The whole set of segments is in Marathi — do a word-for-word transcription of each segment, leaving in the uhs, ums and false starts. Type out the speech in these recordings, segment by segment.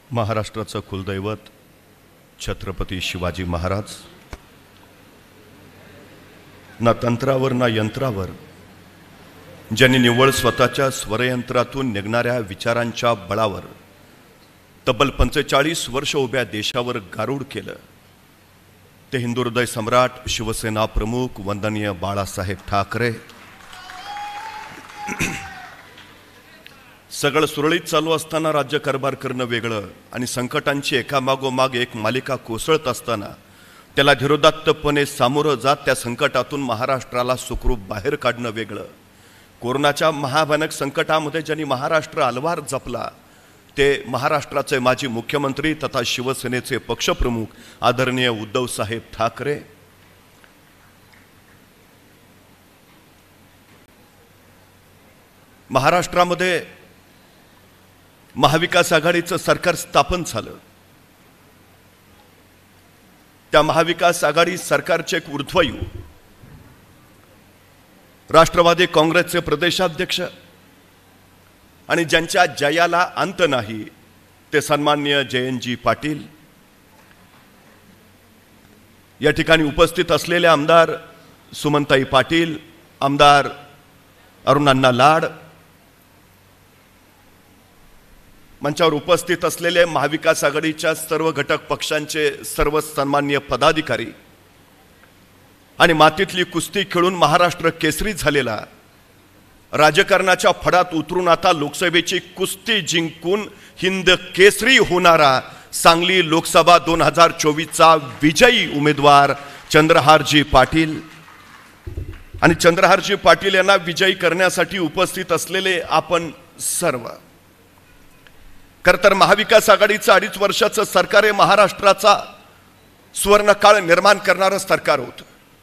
महाराष्ट्राचं कुलदैवत छत्रपती शिवाजी महाराज ना तंत्रावर ना यंत्रावर ज्यांनी निव्वळ स्वतःच्या स्वरयंत्रातून निघणाऱ्या विचारांच्या बळावर तब्बल पंचेचाळीस वर्ष उभ्या देशावर गारूड केलं ते हिंदुहृदय सम्राट शिवसेना प्रमुख वंदनीय बाळासाहेब ठाकरे। सगळं सुरळीत चालू असताना राज्यकारभार करणं वेगळं आणि संकटांची एकामागोमाग एक मालिका कोसळत असताना त्याला धीरोदात्तपणे सामोरं जात त्या संकटातून महाराष्ट्राला सुखरूप बाहेर काढणं वेगळं। कोरोनाच्या महाभयानक संकटामध्ये ज्यांनी महाराष्ट्र अलवार जपला ते महाराष्ट्राचे माजी मुख्यमंत्री तथा शिवसेनेचे पक्षप्रमुख आदरणीय उद्धव साहेब ठाकरे। महाराष्ट्रामध्ये महाविकास आघाडीचं सरकार स्थापन झालं। त्या महाविकास आघाडी सरकारचे एक ऊर्ध्वयू राष्ट्रवादी काँग्रेसचे प्रदेशाध्यक्ष आणि ज्यांच्या जयाला अंत नाही ते सन्माननीय जयंतजी पाटील। या ठिकाणी उपस्थित असलेले आमदार सुमनताई पाटील, आमदार अरुणांना लाड, मंचावर उपस्थित असलेले महाविकास आघाडीच्या सर्व घटक पक्षांचे सर्व सन्माननीय पदाधिकारी आणि मातीतली कुस्ती खेळून महाराष्ट्र केसरी झालेला, राजकारणाच्या फडात उतरून आता लोकसभेची कुस्ती जिंकून हिंद केसरी होणारा सांगली लोकसभा दोन हजार चोवीसचा विजयी उमेदवार चंद्रहारजी पाटील आणि चंद्रहारजी पाटील यांना विजयी करण्यासाठी उपस्थित असलेले आपण सर्व। खरं तर महाविकास आघाडीचं अडीच वर्षाचं सरकार हे महाराष्ट्राचा सुवर्णकाळ निर्माण करणारं सरकार होतं।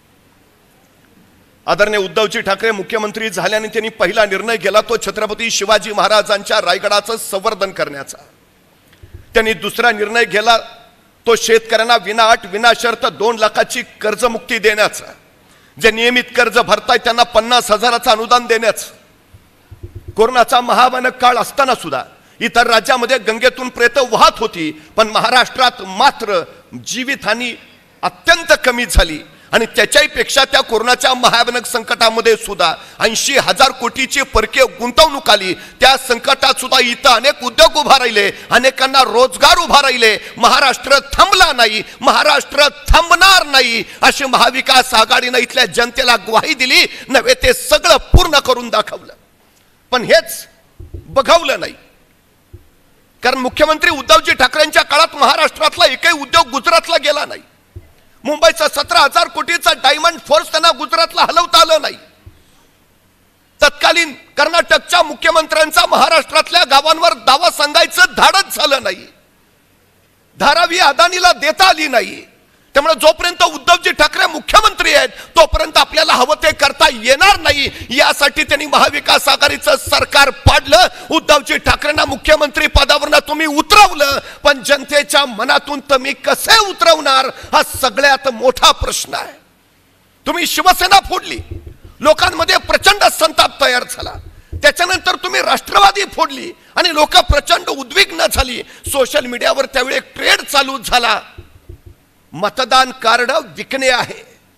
आदरणीय उद्धवजी ठाकरे मुख्यमंत्री झाल्याने त्यांनी पहिला निर्णय घेतला तो छत्रपती शिवाजी महाराजांच्या रायगडाचं संवर्धन करण्याचा। त्यांनी दुसरा निर्णय घेतला तो शेतकऱ्यांना विनाअट विनाशर्त दोन लाखाची कर्जमुक्ती देण्याचा। जे नियमित कर्ज भरतायत त्यांना पन्नास हजाराचं अनुदान देण्याचं। कोरोनाचा महाभयानक काळ असताना सुद्धा इतर राज्यामध्ये गंगेतून प्रेत वाहत होती, पण महाराष्ट्रात मात्र जीवितहानी अत्यंत कमी झाली आणि त्याच्याही पेक्षा त्या कोरोनाच्या महाभयानक संकटामध्ये सुद्धा ऐंशी हजार कोटीची परकीय गुंतवणूक आली। त्या संकटात सुद्धा इथं अनेक उद्योग उभा राहिले, अनेकांना रोजगार उभा राहिले। महाराष्ट्र थांबला नाही, महाराष्ट्र थांबणार नाही अशी महाविकास आघाडीने इथल्या जनतेला ग्वाही दिली, नव्हे ते सगळं पूर्ण करून दाखवलं। पण हेच बघवलं नाही, कारण मुख्यमंत्री उद्धवजी ठाकरेंच्या काळात महाराष्ट्रातला एकही उद्योग गुजरातला गेला नाही। मुंबईचा सतरा हजार कोटीचा डायमंड फोर्स त्यांना गुजरातला हलवता आलं नाही। तत्कालीन कर्नाटकच्या मुख्यमंत्र्यांचा महाराष्ट्रातल्या गावांवर दावा सांगायचं धाडस झालं नाही, धारावी अदानीला देता आली नाही। त्यामुळे जोपर्यंत उद्धवजी ठाकरे मुख्यमंत्री आहेत तोपर्यंत आपल्याला हवं ते करता येणार नाही, यासाठी त्यांनी महाविकास आघाडीचं सरकार पाडलं। उद्धवजी ठाकरेंना मुख्यमंत्री पदावरनं तुम्ही उतरवलं, पण जनतेच्या मनातून तुम्ही कसे उतरवणार हा सगळ्यात मोठा प्रश्न आहे। तुम्ही शिवसेना फोडली, लोकांमध्ये प्रचंड संताप तयार झाला। त्याच्यानंतर तुम्ही राष्ट्रवादी फोडली आणि लोक प्रचंड उद्विग्न झाली। सोशल मीडियावर त्यावेळी एक ट्रेड चालू झाला, मतदान कार्ड विकणे आहे।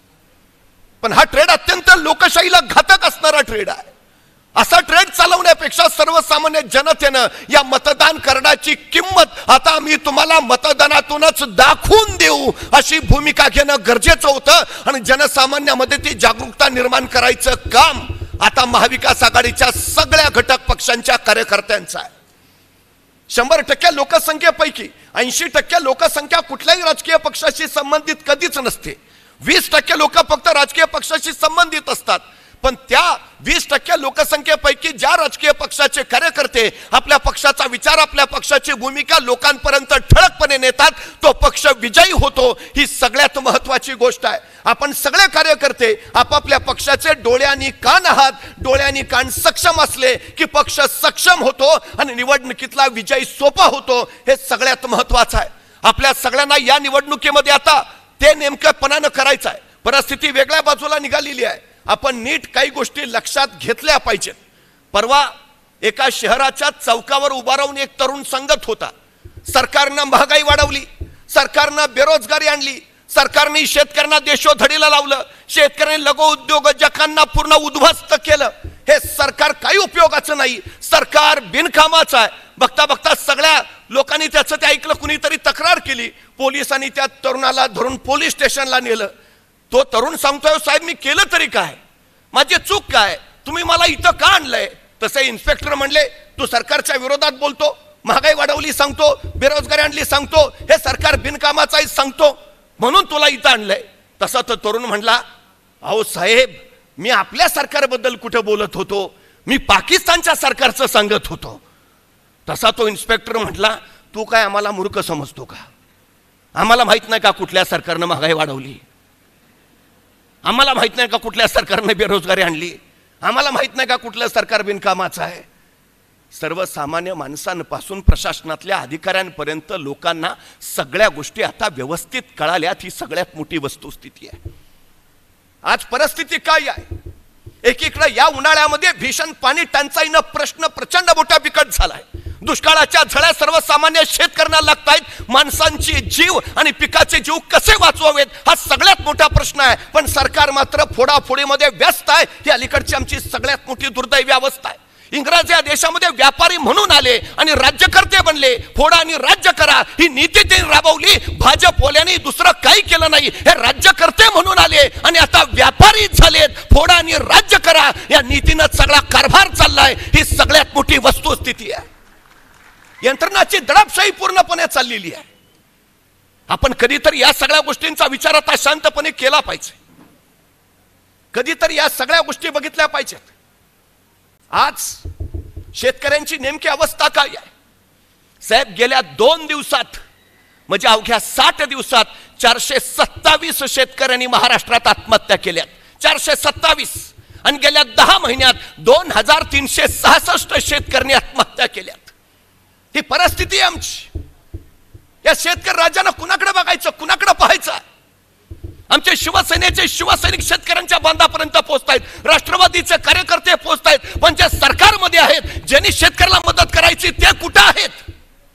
पण हा ट्रेड अत्यंत लोकशाहीला घातक असणारा ट्रेड आहे। असा ट्रेड चालवण्यापेक्षा सर्वसामान्य जनतेनं या मतदान कार्डाची किंमत आता आम्ही तुम्हाला मतदानातूनच दाखवून देऊ अशी भूमिका घेणं गरजेचं होतं आणि जनसामान्यामध्ये ती जागरूकता निर्माण करायचं काम आता महाविकास आघाडीच्या सगळ्या घटक पक्षांच्या कार्यकर्त्यांचं आहे। शंभर टक्के लोकसंख्येपैकी ऐंशी टक्के लोकसंख्या कुठल्याही राजकीय पक्षाशी संबंधित कधीच नसते। वीस टक्के लोक फक्त राजकीय पक्षाशी संबंधित असतात, पण त्या वीस टक्के लोकसंख्येपैकी ज्या राजकीय पक्षाचे कार्यकर्ते आपल्या पक्षाचा विचार आपल्या पक्षाची भूमिका लोकांपर्यंत ठळकपणे नेतात तो पक्ष विजयी होतो, ही सगळ्यात महत्त्वाची गोष्ट आहे। आपण सगळे कार्यकर्ते आपापल्या पक्षाचे डोळ्यांनी कान आहात, डोळ्यांनी कान सक्षम असले की पक्ष सक्षम होतो आणि निवडणुकीतला विजय सोपा होतो, हे सगळ्यात महत्त्वाचं आहे। आपल्या सगळ्यांना या निवडणुकीमध्ये आता ते नेमकेपणानं करायचं आहे। परिस्थिती वेगळ्या बाजूला निघालेली आहे, आपण नीट काही गोष्टी लक्षात घेतल्या पाहिजेत। परवा एका शहराच्या चौकावर उभा राहून एक तरुण सांगत होता, सरकारनं महागाई वाढवली, सरकारनं बेरोजगारी आणली, सरकारने शेतकऱ्यांना देशोधडीला लावलं, शेतकऱ्यांनी लघु उद्योजकांना पूर्ण उद्ध्वस्त केलं. हे सरकार काही उपयोगाचं नाही, सरकार बिनकामाचं आहे. बघता बघता सगळ्या लोकांनी त्याचं ते ऐकलं, कुणीतरी तक्रार केली, पोलिसांनी त्या तरुणाला धरून पोलीस स्टेशनला नेलं. तो तरुण सांगतोय, साहेब मी केलं तरी काय, माझी चूक काय, तुम्ही मला इथं का आणलंय? तसे इन्स्पेक्टर म्हणले, तू सरकारच्या विरोधात बोलतो, महागाई वाढवली सांगतो, बेरोजगारी आणली सांगतो, हे सरकार बिनकामाचं आहे सांगतो, म्हणून तुला इथं आणलंय. तसा तो तरुण म्हणला, अहो साहेब मी आपल्या सरकारबद्दल कुठं बोलत होतो, मी पाकिस्तानच्या सरकारचं सांगत होतो. तसा तो इन्स्पेक्टर म्हटला, तू काय आम्हाला मूर्ख समजतो का? आम्हाला माहित नाही का कुठल्या सरकारनं महागाई वाढवली? आम्हाला माहित नाही का कुठल्या सरकारने बेरोजगारी आणली? आम्हाला माहित नाही का कुठलं सरकार बिनकामाचं आहे? सर्वसामान्य माणसांपासून प्रशासनातल्या अधिकाऱ्यांपर्यंत लोकांना सगळ्या गोष्टी आता व्यवस्थित कळाल्यात, ही सगळ्यात मोठी वस्तुस्थिती आहे. आज परिस्थिती काय आहे? एकीकडे या उन्हाळ्यामध्ये भीषण पाणी टंचाईनं प्रश्न प्रचंड मोठा बिकट झालाय. दुष्काळाच्या झळा सर्वसामान्य शेतकऱ्यांना लागतायत. माणसांची जीव आणि पिकाचे जीव कसे वाचवावेत हा सगळ्यात मोठा प्रश्न आहे. पण सरकार मात्र फोडाफोडीमध्ये व्यस्त आहे. ही अलीकडची आमची सगळ्यात मोठी दुर्दैवी अवस्था आहे. इंग्रज या देशामध्ये व्यापारी म्हणून आले आणि राज्यकर्ते बनले. फोडा आणि राज्य करा ही नीती त्यांनी राबवली. भाजपवाल्यांनी दुसरं काही केलं नाही. हे राज्यकर्ते म्हणून आले आणि आता व्यापारी झालेत. फोडा आणि राज्य करा या नीतीनं सगळा कारभार चाललाय. ही सगळ्यात मोठी वस्तुस्थिती आहे. यंत्रणाची दडपशाही पूर्णपणे चाललेली आहे. आपण कधीतरी या सगळ्या गोष्टींचा विचार आता शांतपणे केला पाहिजे. कधीतरी या सगळ्या गोष्टी बघितल्या पाहिजेत. आज शेतकऱ्यांची नेमकी अवस्था काय आहे साहेब? गेल्या दोन दिवसात म्हणजे अवघ्या साठ दिवसात चारशे सत्तावीस शेतकऱ्यांनी महाराष्ट्रात आत्महत्या केल्यात. चारशे सत्तावीस. आणि गेल्या दहा महिन्यात दोन हजार तीनशे सहासष्ट शेतकऱ्यांनी आत्महत्या केल्यात. ही परिस्थिती आहे आमची. या शेतकरी राजांना कुणाकडे बघायचं, कुणाकडे पाहायचं? आमचे शिवसेनेचे शिवसैनिक शेतकऱ्यांच्या बांधापर्यंत पोहोचतायत. राष्ट्रवादीचे कार्यकर्ते पोहोचतायत. पण जे सरकारमध्ये आहेत, ज्यांनी शेतकऱ्याला मदत करायची, ते कुठं आहेत?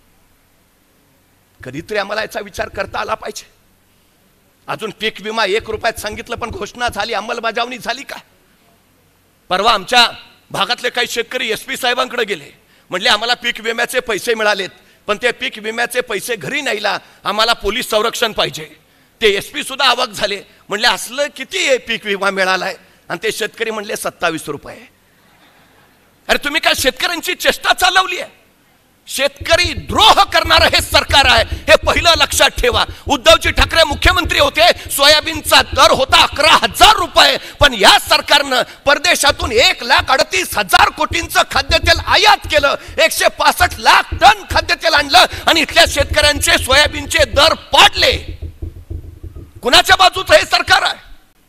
कधीतरी आम्हाला याचा विचार करता आला पाहिजे. अजून पीक विमा एक रुपयात सांगितलं, पण घोषणा झाली, अंमलबजावणी झाली का? परवा आमच्या भागातले काही शेतकरी एस पी साहेबांकडे गेले. म्हणले आम्हाला पीक विम्याचे पैसे मिळालेत, पण ते पीक विम्याचे पैसे घरी नाहीला, आम्हाला पोलीस संरक्षण पाहिजे. ते एस पी सुद्धा अवाक झाले. म्हणले असलं किती पीक विमा मिळालाय? आणि ते शेतकरी म्हणले सत्तावीस रुपये. अरे तुम्ही काय शेतकऱ्यांची चेष्टा चालवली आहे? शेतकरी द्रोह करणारं हे सरकार आहे, हे पहिलं लक्षात ठेवा. उद्धवजी ठाकरे मुख्यमंत्री होते, सोयाबीनचा दर होता अकरा हजार रुपये. पण या सरकारनं परदेशातून एक लाख अडतीस हजार कोटींचं खाद्यतेल आयात केलं. एकशे पासष्ट लाख टन खाद्यतेल आणलं आणि इथल्या शेतकऱ्यांचे सोयाबीनचे दर पाडले. कुणाच्या बाजूचं हे सरकार आहे?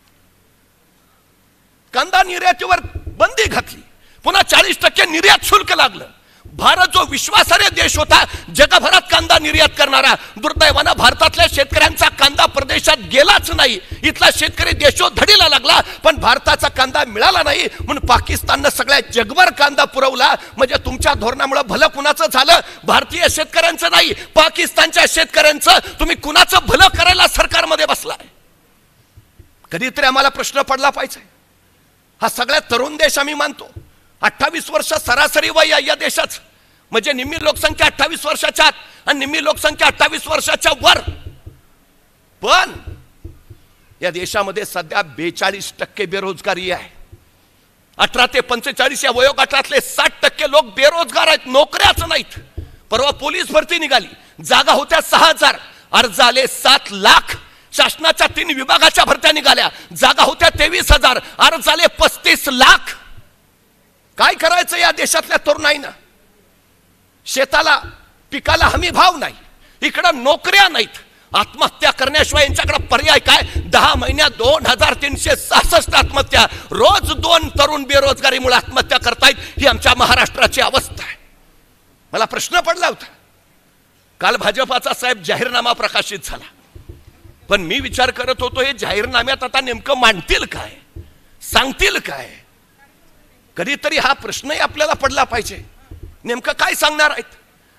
कांदा निर्यातीवर बंदी घातली, पुन्हा चाळीस टक्के निर्यात शुल्क लागलं. भारत जो विश्वासार्ह देश होता, जगभरात कांदा निर्यात करणारा, दुर्दैवानं भारतातल्या शेतकऱ्यांचा कांदा परदेशात गेलाच नाही. इथला शेतकरी देशोधडीला लागला, पण भारताचा कांदा मिळाला नाही. म्हणून पाकिस्ताननं सगळ्या जगभर कांदा पुरवला. म्हणजे तुमच्या धोरणामुळे भलं कुणाचं झालं? भारतीय शेतकऱ्यांचं नाही, पाकिस्तानच्या शेतकऱ्यांचं. तुम्ही कुणाचं भलं करायला सरकारमध्ये बसलाय? कधीतरी आम्हाला प्रश्न पडला पाहिजे. हा सगळ्यात तरुण देश आम्ही मानतो. अठ्ठावीस वर्ष सरासरी वय आहे या देशाचं. म्हणजे निम्मी लोकसंख्या अठ्ठावीस वर्षाच्या आत आणि निम्मी लोकसंख्या अठ्ठावीस वर्षाच्या वर. पण या देशामध्ये सध्या बेचाळीस टक्के बेरोजगारी आहे. अठरा ते पंचेचाळीस या वयोगटातले साठ टक्के लोक बेरोजगार आहेत, नोकऱ्याच नाहीत. परवा पोलीस भरती निघाली, जागा होत्या सहा हजार, अर्ज आले सात लाख. शासनाच्या तीन विभागाच्या भरत्या निघाल्या, जागा होत्या तेवीस हजार, अर्ज आले पस्तीस लाख. काय करायचं या देशातल्या तरुणाईनं? शेताला पिकाला हमी भाव नाही, इकडं नोकऱ्या नाहीत. आत्महत्या करण्याशिवाय यांच्याकडे पर्याय काय? दहा महिन्यात दोन हजार तीनशे सहासष्ट आत्महत्या. रोज दोन तरुण बेरोजगारीमुळे आत्महत्या करतायत. ही आमच्या महाराष्ट्राची अवस्था आहे. मला प्रश्न पडला होता, काल भाजपाचा साहेब जाहीरनामा प्रकाशित झाला. पण मी विचार करत होतो, हे जाहीरनाम्यात आता नेमकं मांडतील काय, सांगतील काय? कधीतरी हा प्रश्नही आपल्याला पडला पाहिजे. नेमकं काय सांगणार आहेत?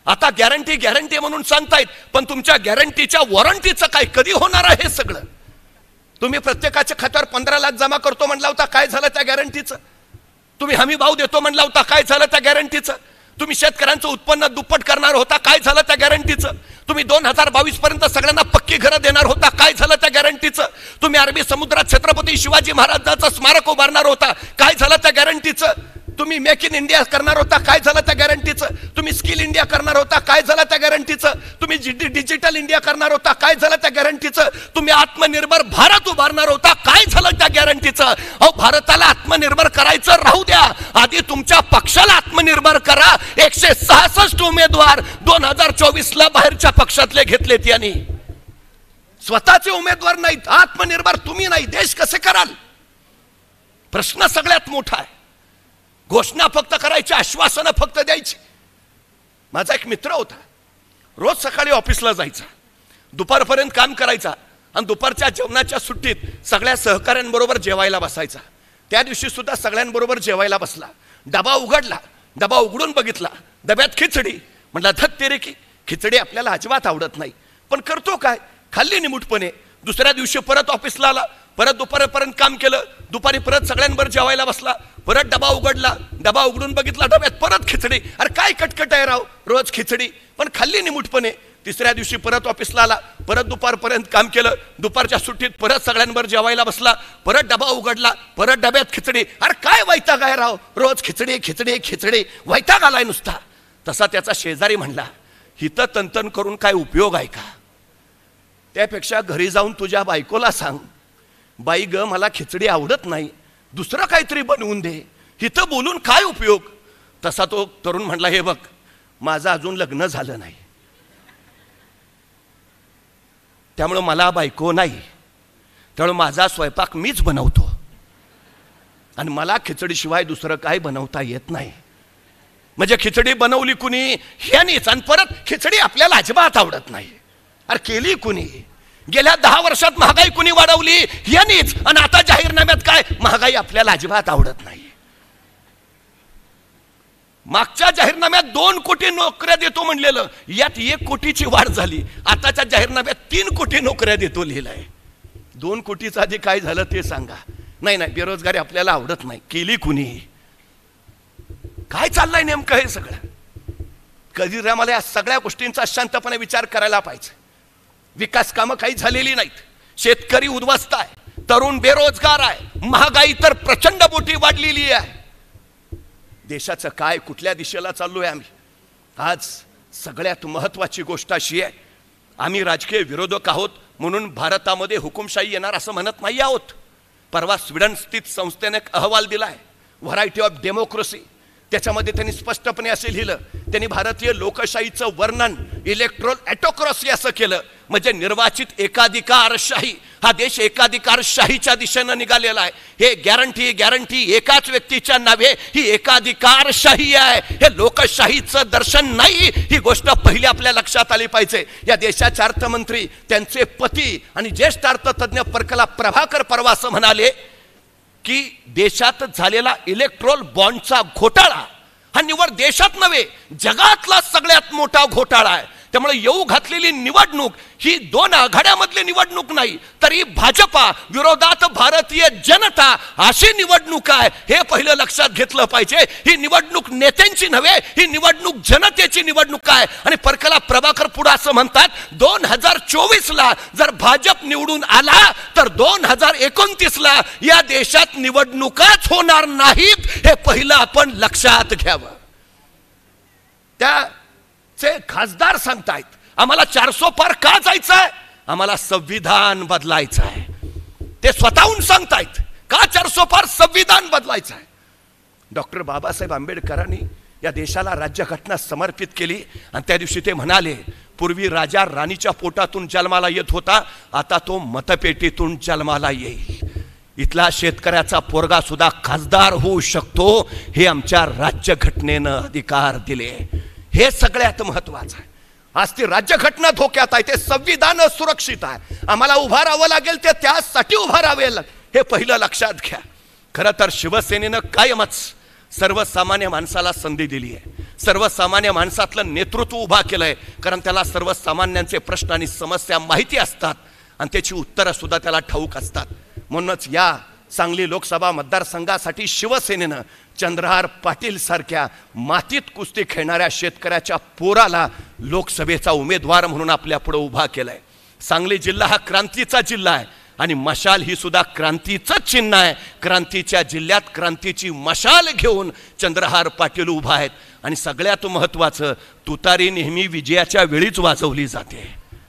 आता गॅरंटी गॅरंटी म्हणून सांगतायत, पण तुमच्या गॅरंटीच्या वॉरंटीचं काय, कधी होणार आहे सगळं? तुम्ही प्रत्येकाच्या खात्यावर पंधरा लाख जमा करतो म्हणला होता, काय झालं त्या गॅरंटीचं? तुम्ही हमी भाव देतो म्हणला होता, काय झालं त्या गॅरंटीचं? तुम्ही शेतकऱ्यांचं उत्पन्न दुप्पट करणार होता, काय झालं त्या गॅरंटीचं? तुम्ही दोन हजार बावीस पर्यंत सगळ्यांना पक्की घरं देणार होता, काय झालं त्या गॅरंटीचं? तुम्ही अरबी समुद्रात छत्रपती शिवाजी महाराजांचं स्मारक उभारणार होता, काय झालं त्या गॅरंटीचं? तुम्ही मेक इन इंडिया करणार होता, काय झालं त्या गॅरंटीचं? तुम्ही स्किल इंडिया करणार होता, काय झालं त्या गॅरंटीचं? तुम्ही डिजिटल इंडिया करणार होता, काय झालं त्या गॅरंटीचं? तुम्ही आत्मनिर्भर भारत उभारणार होता, काय झालं त्या गॅरंटीचं? अहो, भारताला आत्मनिर्भर करायचं राहू द्या, आधी तुमच्या पक्षाला आत्मनिर्भर करा. एकशे सहासष्ट उमेदवार दोन हजार चोवीस ला बाहेरच्या पक्षातले घेतलेत यांनी, स्वतःचे उमेदवार नाहीत. आत्मनिर्भर तुम्ही नाही, देश कसे कराल? प्रश्न सगळ्यात मोठा आहे. घोषणा फक्त करायची, आश्वासनं फक्त द्यायची. माझा एक मित्र होता, रोज सकाळी ऑफिसला जायचा, दुपारपर्यंत काम करायचा आणि दुपारच्या जेवणाच्या सुट्टीत सगळ्या सहकाऱ्यांबरोबर जेवायला बसायचा. त्या दिवशी सुद्धा सगळ्यांबरोबर जेवायला बसला. डबा उघडला, डबा उघडून बघितला, डब्यात खिचडी. म्हटलं धत तेरे की, खिचडी आपल्याला अजिबात आवडत नाही, पण करतो काय, खाल्ली निमूटपणे. दुसऱ्या दिवशी परत ऑफिसला आला, परत दुपारपर्यंत काम केलं, दुपारी परत सगळ्यांबरोबर जेवायला बसला, परत डबा उघडला, डबा उघडून बघितला, डब्यात परत खिचडी. अरे काय कटकट आहे राव, रोज खिचडी, पण खाल्ली निमूटपणे. तिसऱ्या दिवशी परत ऑफिसला आला, परत दुपारपर्यंत काम केलं, दुपारच्या सुट्टीत परत सगळ्यांबरोबर जेवायला बसला, परत डबा उघडला, परत डब्यात खिचडी. अरे काय वैताग आहे राव, रोज खिचडी खिचडी खिचडी, वैताग आलाय नुसता. तसा त्याचा शेजारी म्हणला, हिथं तंतन करून काय उपयोग आहे का? त्यापेक्षा घरी जाऊन तुझ्या बायकोला सांग, बाई ग मला खिचडी आवडत नाही, दुसरं काहीतरी बनवून दे, इथं बोलून काय उपयोग? तसा तो तरुण म्हणला, हे बघ माझं अजून लग्न झालं नाही, त्यामुळे मला बायको नाही, त्यामुळे माझा स्वयंपाक मीच बनवतो आणि मला खिचडीशिवाय दुसरं काय बनवता येत नाही. म्हणजे खिचडी बनवली कुणी? ह्यानीच. आणि परत खिचडी आपल्याला अजिबात आवडत नाही. अरे केली कुणी? गेल्या दहा वर्षात महागाई कुणी वाढवली? यांनीच. आणि आता जाहीरनाम्यात काय, महागाई आपल्याला अजिबात आवडत नाही. मागच्या जाहीरनाम्यात दोन कोटी नोकऱ्या देतो म्हणलेलं, यात एक कोटीची वाढ झाली. आताच्या जाहीरनाम्यात तीन कोटी नोकऱ्या देतो लिहिलंय. दोन कोटीचं आधी काय झालं ते सांगा. नाही नाही, बेरोजगारी आपल्याला आवडत नाही, केली कुणी? काय चाललंय नेमकं हे सगळं? कधी मला या सगळ्या गोष्टींचा शांतपणे विचार करायला पाहिजे. विकास कामं काही झालेली नाहीत, शेतकरी उद्ध्वस्त आहे, तरुण बेरोजगार आहे, महागाई तर प्रचंड मोठी वाढलेली आहे. देशाचं काय, कुठल्या दिशेला चाललोय आम्ही? आज सगळ्यात महत्वाची गोष्ट अशी आहे, आम्ही राजकीय विरोधक आहोत म्हणून भारतामध्ये हुकुमशाही येणार असं म्हणत नाही आहोत. परवा स्वीडन स्थित संस्थेने एक अहवाल दिलाय, व्हरायटी ऑफ डेमोक्रेसी. त्याच्यामध्ये त्यांनी स्पष्टपणे असे लिहिलं, त्यांनी भारतीय लोकशाहीचं वर्णन इलेक्ट्रोल ऑटोक्रॅसी असं केलं. म्हणजे निर्वाचित एकाधिकारशाही, हा देश एकाधिकारशाहीच्या दिशेनं निघालेला आहे. हे गॅरंटी गॅरंटी एकाच व्यक्तीच्या नावे ही एकाधिकारशाही आहे, हे लोकशाहीचं दर्शन नाही. ही गोष्ट पहिली आपल्या लक्षात आली पाहिजे. या देशाचे अर्थमंत्री, त्यांचे पती आणि ज्येष्ठ अर्थतज्ञ परकला प्रभाकर परवा असं म्हणाले की देशात झालेला इलेक्ट्रोल बॉन्डचा घोटाळा हा निवड देशात नव्हे, जगातला सगळ्यात मोठा घोटाळा आहे. त्यामुळे येऊ घातलेली निवडणूक ही दोन आघाड्यामधली निवडणूक नाही, तर ही भाजपा विरोधात भारतीय जनता अशी निवडणूक आहे, हे पहिलं लक्षात घेतलं पाहिजे. ही निवडणूक नेत्यांची नव्हे, ही निवडणूक जनतेची निवडणूक आहे. आणि परकला प्रभाकर पुढे असं म्हणतात, दोन हजार चोवीस ला जर भाजप निवडून आला तर दोन हजार एकोणतीस ला या देशात निवडणुकाच होणार नाहीत, हे पहिलं आपण लक्षात घ्यावं. त्या चे खासदार सांगतायत आम्हाला चारसो पार का जायचं आहे, आम्हाला संविधान बदलायचं आहे. ते स्वतःहून सांगतायत का चारसो पार संविधान बदलायचं आहे. डॉक्टर बाबासाहेब आंबेडकरांनी या देशाला राज्यघटना समर्पित केली आणि त्या दिवशी ते म्हणाले, पूर्वी राजा राणीच्या पोटातून जन्माला येत होता, आता तो मतपेटीतून जन्माला येईल. इथला शेतकऱ्याचा पोरगा सुद्धा खासदार होऊ शकतो, हे आमच्या राज्यघटनेनं अधिकार दिले. हे सगळ्यात महत्वाचं आहे. आज ती राज्यघटना धोक्यात आहे, ते संविधान सुरक्षित आहे. आम्हाला उभा राहावं लागेल, ते त्यासाठी उभा राहावे लागेल, हे पहिलं लक्षात घ्या. खरं तर शिवसेनेनं कायमच सर्वसामान्य माणसाला संधी दिली आहे. सर्वसामान्य माणसातलं नेतृत्व उभा केलंय, कारण त्याला सर्वसामान्यांचे प्रश्न आणि समस्या माहिती असतात आणि त्याची उत्तरं सुद्धा त्याला ठाऊक असतात. म्हणूनच या सांगली लोकसभा मतदारसंघासाठी शिवसेनेनं चंद्रहार पाटील सारख्या मातीत कुस्ती खेळणाऱ्या शेतकऱ्याच्या पोराला लोकसभेचा उमेदवार म्हणून आपल्या पुढे उभा केलाय. सांगली जिल्हा हा क्रांतीचा जिल्हा आहे आणि मशाल ही सुद्धा क्रांतीचं चिन्ह आहे. क्रांतीच्या जिल्ह्यात क्रांतीची मशाल घेऊन चंद्रहार पाटील उभा आहेत आणि सगळ्यात महत्त्वाचं, तुतारी नेहमी विजयाच्या वेळीच वाजवली जाते.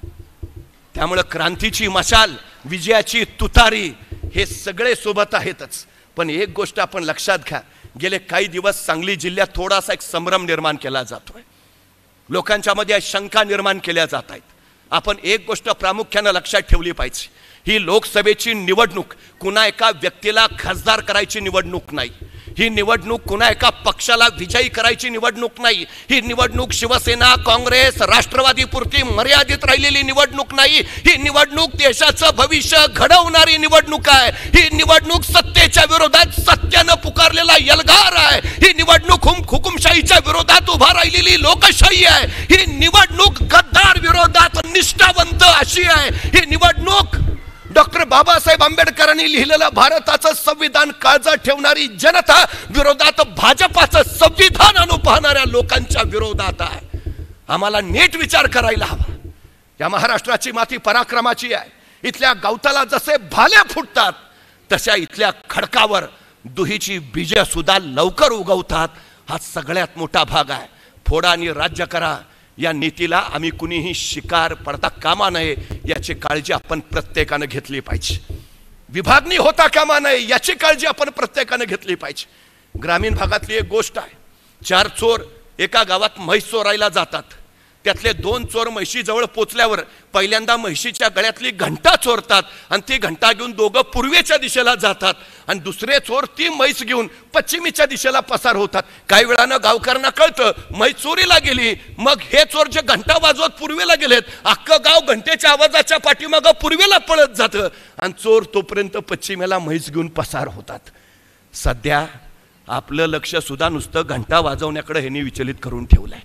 त्यामुळे क्रांतीची मशाल, विजयाची तुतारी हे सगळे सोबत आहेतच. पण एक गोष्ट आपण लक्षात घ्या, गेले काही दिवस सांगली जिल्ह्यात थोडासा एक संभ्रम निर्माण केला जातोय, लोकांच्या मध्ये शंका निर्माण केल्या जात आहेत. आपण एक गोष्ट प्रामुख्याने लक्षात ठेवली पाहिजे, ही लोकसभेची निवडणूक कुणा एका व्यक्तीला खासदार करायची निवडणूक नाही. ही निवडणूक कुणा एका पक्षाला विजयी करायची निवडणूक नाही. ही निवडणूक शिवसेना, काँग्रेस, राष्ट्रवादी पुरती मर्यादित राहिलेली निवडणूक नाही. ही निवडणूक देशाचं भविष्य घडवणारी निवडणूक आहे. ही निवडणूक सत्तेच्या विरोधात सत्यानं पुकारलेला यलगार आहे. ही निवडणूक हुकुमशाहीच्या विरोधात उभा राहिलेली लोकशाही आहे. ही निवडणूक गद्दार विरोधात निष्ठावंत अशी आहे. ही निवडणूक डॉक्टर बाबासाहेब आंबेडकरांनी लिहिलेलं भारताचं संविधान काळजात ठेवणारी जनता विरोधात भाजपाचं संविधान आणू पाहणाऱ्या लोकांच्या विरोधात आहे. आम्हाला नीट विचार करायला हवा. या महाराष्ट्राची माती पराक्रमाची आहे. इथल्या गवताला जसे भाले फुटतात तशा इथल्या खडकावर दुहीची बीज सुद्धा लवकर उगवतात. हा सगळ्यात मोठा भाग आहे. फोडा आणि राज्य करा या नीतीला आम्ही कुणीही शिकार पडता कामा नये याची काळजी आपण प्रत्येकाने घेतली पाहिजे. विभागणी होता कामा नये याची काळजी आपण प्रत्येकाने घेतली पाहिजे. ग्रामीण भागातली एक गोष्ट आहे, चार चोर एका गावात म्हैस चोरायला जातात. त्यातले दोन चोर म्हैशीजवळ पोचल्यावर पहिल्यांदा म्हैशीच्या गळ्यातली घंटा चोरतात आणि ती घंटा घेऊन दोघं पूर्वेच्या दिशेला जातात आणि दुसरे चोर ती म्हैस घेऊन पश्चिमेच्या दिशेला पसार होतात. काही वेळानं गावकऱ्यांना कळतं म्हैस चोरीला गेली. मग हे चोर जे घंटा वाजवत पूर्वेला गेलेत, अख्खं गाव घंटेच्या आवाजाच्या पाठीमागं पूर्वेला पळत जातं आणि चोर तोपर्यंत पश्चिमेला म्हैस घेऊन पसार होतात. सध्या आपलं लक्ष सुद्धा नुसतं घंटा वाजवण्याकडे ह्यांनी विचलित करून ठेवलंय.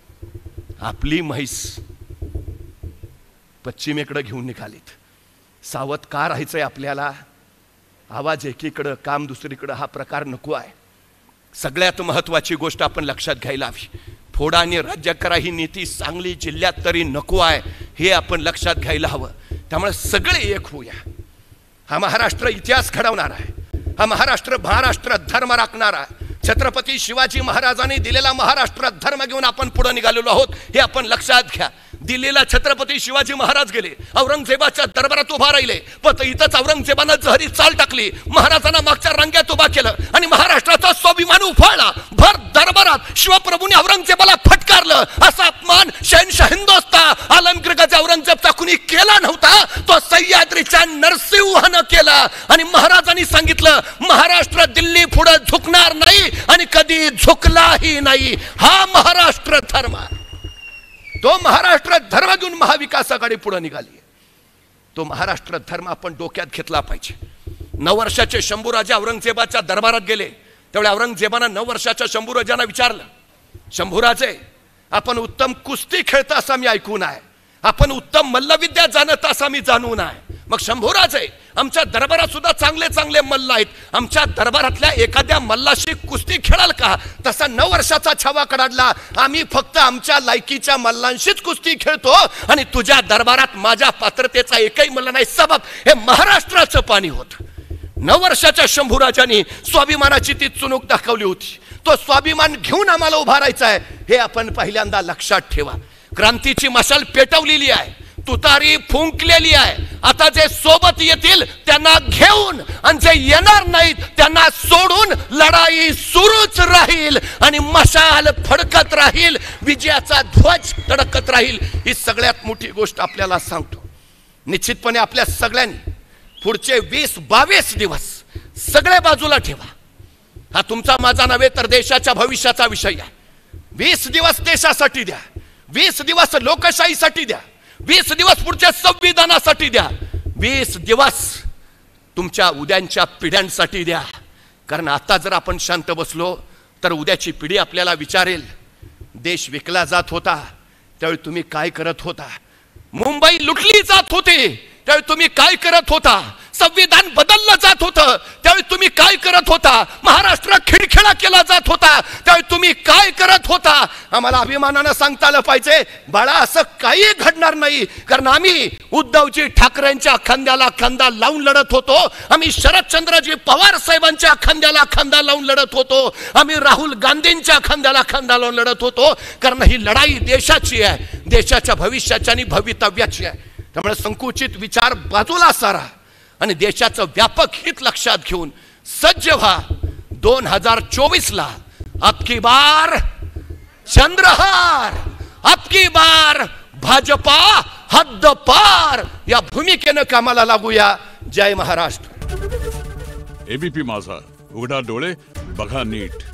आपली म्हैस पश्चिमेकडे घेऊन निघालीत. सावध का राहायचंय आपल्याला? आवाज एकीकडं, काम दुसरीकडं, हा प्रकार नको आहे. सगळ्यात महत्त्वाची गोष्ट आपण लक्षात घ्यायला हवी, फोडा आणि राज्य करा ही नीती सांगली जिल्ह्यात तरी नको आहे हे आपण लक्षात घ्यायला हवं. त्यामुळे सगळे एक होऊया. हा महाराष्ट्र इतिहास घडवणार आहे. हा महाराष्ट्र महाराष्ट्र धर्म राखणारा आहे. छत्रपती शिवाजी महाराजांनी दिलेला महाराष्ट्र धर्म घेऊन आपण पुढे निघालेलो आहोत हे आपण लक्षात घ्या. दिल्लीला छत्रपती शिवाजी महाराज गेले, औरंगजेबाच्या दरबारात उभा राहिले, पण इथंच औरंगजेबानं जहरी चाल टाकली, महाराजांना मागच्या रंग्यात उभा केलं आणि महाराष्ट्राचा स्वाभिमान उफाळला. भर दरबारात शिवप्रभूंनी औरंगजेबाला फटकारलं. असा अपमान शहनशाह हिंदोस्ता आलमगीर गजा औरंगजेबचा कुणी केला नव्हता, तो सह्याद्रीच्या नरसिंहानं केला. आणि महाराजांनी सांगितलं महाराष्ट्र दिल्ली पुढे झुकणार नाही आणि कधी झुकलाही नाही. हा महाराष्ट्र धर्म, तो महाराष्ट्र धर्म घेऊन महाविकास आघाडी पुढे निघाली. तो महाराष्ट्र धर्म आपण डोक्यात घेतला पाहिजे. नऊ वर्षाचे शंभूराजे औरंगजेबाच्या दरबारात गेले, त्यावेळी औरंगजेबानं नऊ वर्षाच्या शंभूराजांना विचारलं, शंभूराजे आपण उत्तम कुस्ती खेळता असं मी ऐकून आहे, आपण उत्तम मल्लविद्या जाणता असं मी जाणून आहे. मग शंभूराजे आमच्या दरबारात सुद्धा चांगले चांगले मल्ल आहेत, आमच्या दरबारातल्या एखाद्या मल्लाशी कुस्ती खेळाल का? तसा नऊ वर्षाचा छावा काढला, आम्ही फक्त आमच्या लायकीच्या मल्लांशीच कुस्ती खेळतो आणि तुझ्या दरबारात माझ्या पात्रतेचा एकही मल्ल नाही. सबब हे महाराष्ट्राचं पाणी होतं. नऊ वर्षाच्या शंभूराजांनी स्वाभिमानाची ती चुणूक दाखवली होती. तो स्वाभिमान घेऊन आम्हाला उभा राहायचा आहे हे आपण पहिल्यांदा लक्षात ठेवा. क्रांतीची मशाल पेटवलेली आहे, तुतारी फुंकलेली आहे. आता जे सोबत येतील त्यांना घेऊन आणि जे येणार नाहीत त्यांना सोडून लढाई सुरूच राहील आणि मशाल फडकत राहील, विजयाचा ध्वज तडकत राहील. ही सगळ्यात मोठी गोष्ट आपल्याला सांगतो. निश्चितपणे आपल्या सगळ्यांनी पुढचे वीस बावीस दिवस सगळे बाजूला ठेवा. हा तुमचा माझा नव्हे तर देशाच्या भविष्याचा विषय आहे. वीस दिवस देशासाठी द्या, वीस दिवस लोकशाहीसाठी द्या, वीस दिवस पुढच्या संविधानासाठी द्या, वीस दिवस तुमच्या उद्यांच्या पिढ्यांसाठी द्या. कारण आता जर आपण शांत बसलो तर उद्याची पिढी आपल्याला विचारेल देश विकला जात होता त्यावेळी तुम्ही काय करत होता? मुंबई लुटली जात होती त्यावेळी तुम्ही काय करत होता? संविधान बदललं जात होतं त्यावेळी तुम्ही काय करत होता? महाराष्ट्र खिळखिळा केला जात होता त्यावेळी तुम्ही काय करत होता? आम्हाला अभिमानानं सांगता आलं पाहिजे, बाळा असं काही घडणार नाही, कारण आम्ही उद्धवजी ठाकरेंच्या खांद्याला खांदा लावून लढत होतो, आम्ही शरदचंद्रजी पवार साहेबांच्या खांद्याला खांदा लावून लढत होतो, आम्ही राहुल गांधींच्या खांद्याला खांदा लावून लढत होतो, कारण ही लढाई देशाची आहे, देशाच्या भविष्याची आणि भवितव्याची आहे. त्यामुळे संकुचित विचार बाजूला सारा आणि देशाचं व्यापक हित लक्षात घेऊन सज्ज व्हा. दोन हजार चोवीस ला अबकी बार चंद्रहार, अबकी बार भाजपा हद्दपार या भूमिकेनं कामाला लागूया. जय महाराष्ट्र. एबीपी माझा, उघडा डोळे बघा नीट.